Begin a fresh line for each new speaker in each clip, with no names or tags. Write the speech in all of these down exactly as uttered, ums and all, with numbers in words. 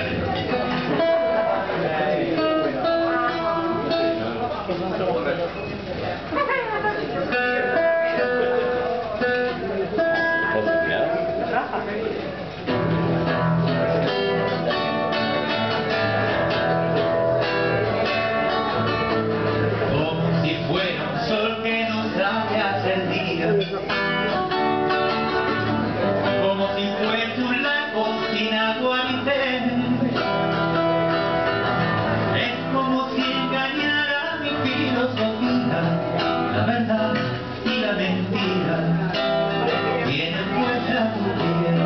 Como si fuera un sol que nos hace el día, como si fuese un lago sin agua ni sed. Es como si engañara mi filosofía, la verdad y la mentira tienen puesta tu piel.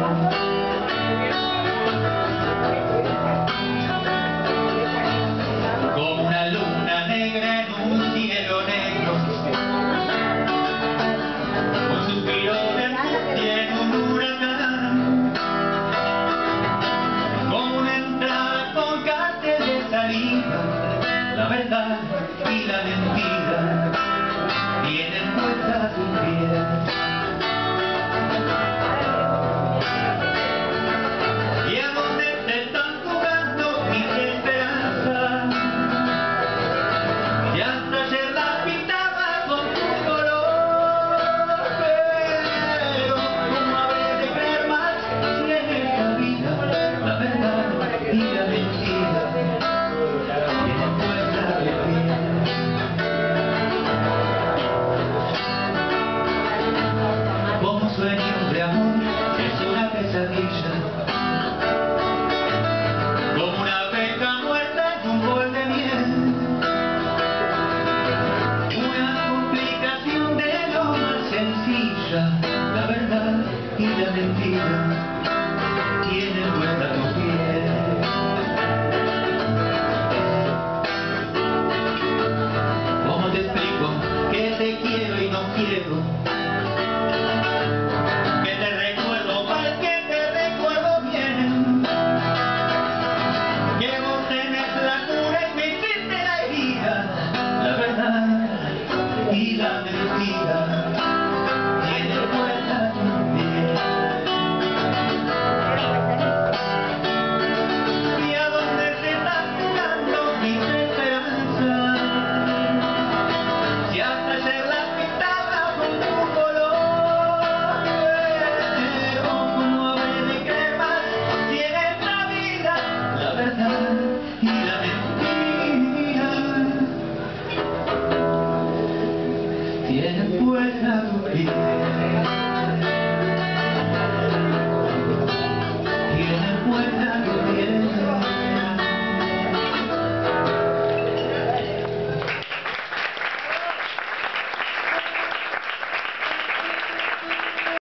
Como una luna negra en un cielo negro, un suspiro de angustia en un huracán, como una entrada con cárcel de salida, la verdad y la mentira.